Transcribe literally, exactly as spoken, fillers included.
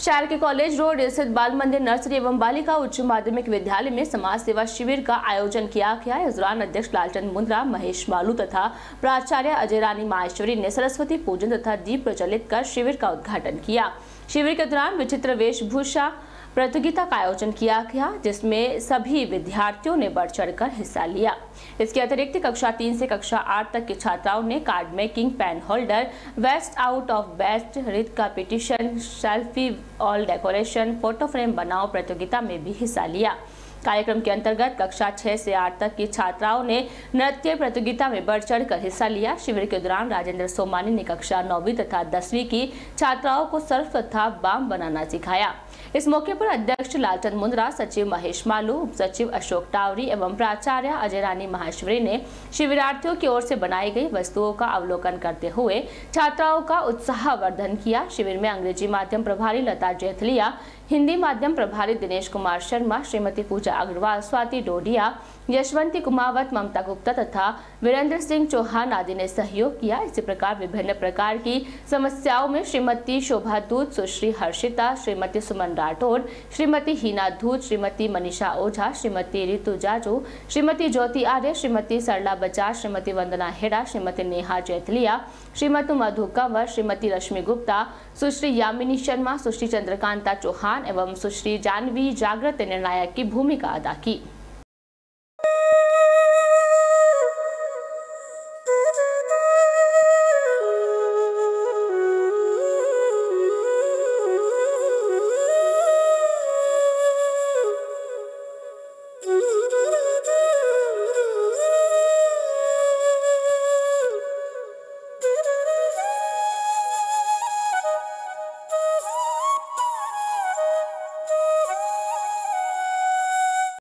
शहर के college road स्थित बाल मंदिर नर्सरी एवं बालिका उच्च माध्यमिक विद्यालय में समाज सेवा शिविर का आयोजन किया गया। इस दौरान अध्यक्ष लालचंद मुंद्रा, महेश मालू तथा प्राचार्य अजय रानी माहेश्वरी ने सरस्वती पूजन तथा दीप प्रज्वलित कर शिविर का उद्घाटन किया। शिविर के दौरान विचित्र वेशभूषा प्रतियोगिता का आयोजन किया गया, जिसमें सभी विद्यार्थियों ने बढ़ चढ़कर हिस्सा लिया। इसके अतिरिक्त कक्षा तीन से कक्षा आठ तक की छात्राओं ने card making, pen holder, waste out of best, रित competition, selfie all decoration, photo frame बनाओ प्रतियोगिता में भी हिस्सा लिया। कार्यक्रम के अंतर्गत कक्षा छह से आठ तक की छात्राओं ने नृत्य प्रतियोगिता में बढ़ चढ़कर हिस्सा लिया। शिविर के दौरान राजेंद्र सोमानी ने कक्षा नौवीं तथा दसवीं की छात्राओं को सर्फ तथा बाम बनाना सिखाया। इस मौके पर अध्यक्ष लालचंद मुंद्रा, सचिव महेश मालू, उप सचिव अशोक टावरी एवं प्राचार्य अजय रानी माहेश्वरी ने शिविरार्थियों की ओर से बनाई गई वस्तुओं का अवलोकन करते हुए छात्राओं का उत्साहवर्धन किया। शिविर में अंग्रेजी माध्यम प्रभारी लता जेथलिया, हिंदी माध्यम प्रभारी दिनेश कुमार शर्मा, श्रीमती पूजा अग्रवाल, स्वाति डोडिया, यशवंती कुमावत, ममता गुप्ता तथा वीरेंद्र सिंह चौहान आदि ने सहयोग किया। इसी प्रकार विभिन्न प्रकार की समस्याओं में श्रीमती शोभा दूत, सुश्री हर्षिता, श्रीमती सुमन राठौर, श्रीमती हिना धूत, श्रीमती मनीषा ओझा, श्रीमती रितु जाजू, श्रीमती ज्योति आर्य, श्रीमती सरला बजाज, श्रीमती वंदना हेड़ा, श्रीमती नेहा जेथलिया, श्रीमती मधु कंवर, श्रीमती रश्मि गुप्ता, सुश्री यामिनी शर्मा, सुश्री चंद्रकांता चौहान एवं सुश्री जानवी जागृत निर्णायक की भूमिका अदा की।